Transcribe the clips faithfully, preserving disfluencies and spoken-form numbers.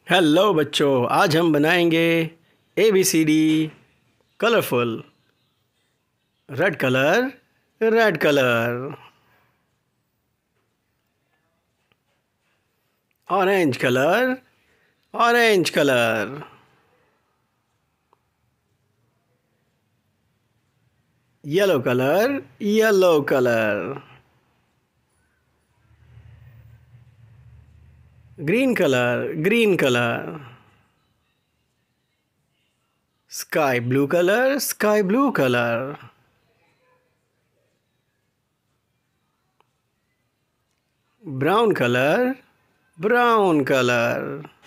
Hello बच्चों, आज हम बनाएंगे A B C D colourful. Red colour, red colour. Orange colour, orange colour. Yellow colour, yellow colour. Green colour, green colour. Sky blue colour, sky blue colour. Brown colour, brown colour.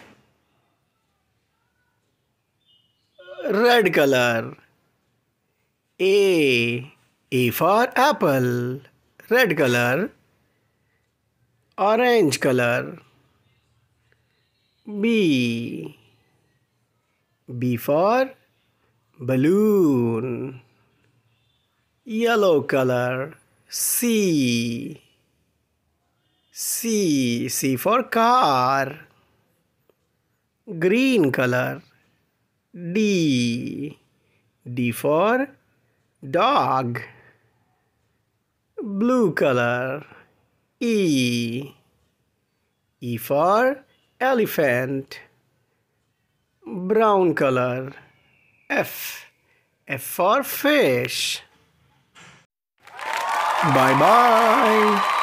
Red colour. A, A for apple, red color. Orange color. B, B for balloon, yellow color. C, C, C for car, green color. D, D for dog, blue color. E, E for elephant, brown color. F, F for fish. Bye bye.